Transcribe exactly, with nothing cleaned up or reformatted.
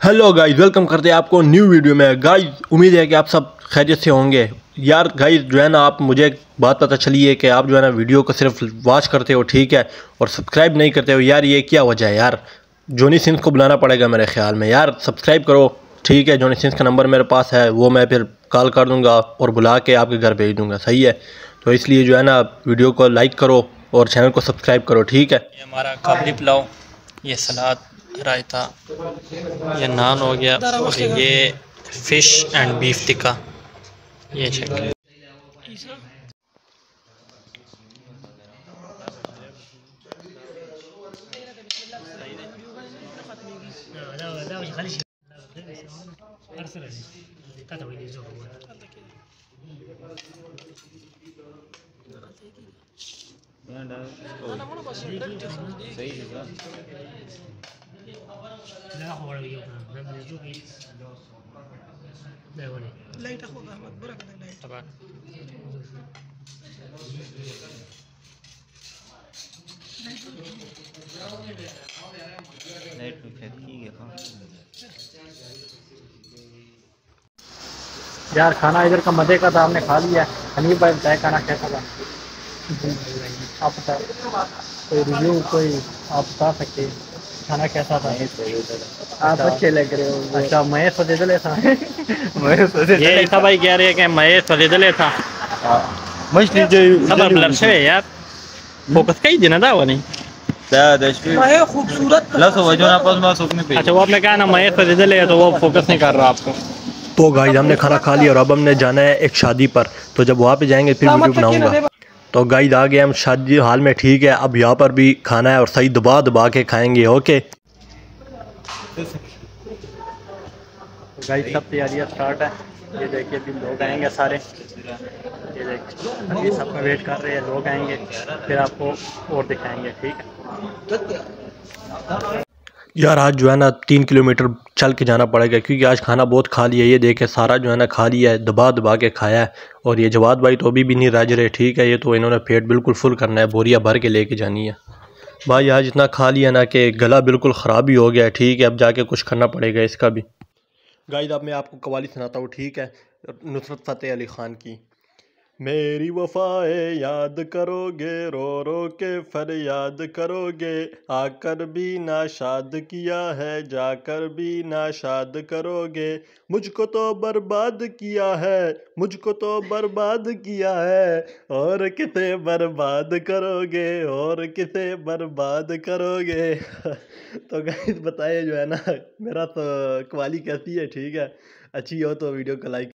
Hello guys, welcome करते हैं आपको न्यू वीडियो में। गाइस उम्मीद है कि आप सब खैरियत से होंगे। यार गाइस जो है ना, आप मुझे एक बात पता चली है कि आप जो है ना वीडियो को सिर्फ वॉच करते हो, ठीक है, और सब्सक्राइब नहीं करते हो। यार ये क्या वजह है यार? जॉनी सिंस को बुलाना पड़ेगा मेरे ख्याल में। यार सब्सक्राइब करो, ठीक है। जॉनी सिंस का नंबर मेरे पास है, वो मैं फिर कॉल कर दूँगा और बुला के आपके घर भेज दूँगा, सही है? तो इसलिए जो है ना, वीडियो को लाइक करो और चैनल को सब्सक्राइब करो, ठीक है। ये हमारा काबली पुलाव, ये सलाद, रायता, ये नान हो गया और ये फ़िश एंड बीफ टिक्का। ये चेक यार खाना इधर का मज़े का था, हमने खा लिया। हनीफ भाई बताए खाना कैसा था? आप बताओ, कोई रिव्यू कोई आप बता सकते हैं खाना कैसा था? आप अच्छे लग रहे हो। अच्छा महेश वलीदले था। ये ऐसा भाई कह रहे हैं कि महेश वलीदले था। मछली जो खबर ब्लर से यार फोकस कई दिन था वो नहीं खूबसूरत। अच्छा, वो आपने कहा ना महेश वलीदले है तो वो फोकस नहीं कर रहा आपको। तो गाइस हमने खाना खा लिया और अब हमने जाना है एक शादी पर। तो जब वहाँ पे जाएंगे फिर वीडियो बनाऊंगा। तो गाइस आ गए हम शादी हाल में, ठीक है। अब यहाँ पर भी खाना है और सही दबा दबा के खाएंगे, ओके। गाइस सब तैयारियाँ स्टार्ट है। ये देखिए अभी लोग आएंगे सारे। ये देखिए ये सब वेट कर रहे हैं, लोग आएंगे फिर आपको और दिखाएंगे, ठीक है। यार आज जो है ना तीन किलोमीटर चल के जाना पड़ेगा क्योंकि आज खाना बहुत खा लिया। ये देखे सारा जो है ना खा लिया है, दबा दबा के खाया है। और ये जवाद भाई तो अभी भी नहीं रज रहे, ठीक है। ये तो इन्होंने पेट बिल्कुल फुल करना है, बोरिया भर के लेके जानी है। भाई आज इतना खा लिया ना कि गला बिल्कुल ख़राब ही हो गया है, ठीक है। अब जाके कुछ करना पड़ेगा इसका भी। गाइस अब मैं आपको कवाली सुनाता हूँ, ठीक है, नुसरत फ़तेह अली ख़ान की। मेरी वफ़ाएं याद करोगे, रो रो के फरियाद करोगे, आकर भी नाशाद किया है, जाकर भी नाशाद करोगे। मुझको तो बर्बाद किया है, मुझको तो बर्बाद किया है, और किसे बर्बाद करोगे, और किसे बर्बाद करोगे। तो गाइस बताइए जो है ना, मेरा तो कवाली कैसी है, ठीक है। अच्छी हो तो वीडियो को लाइक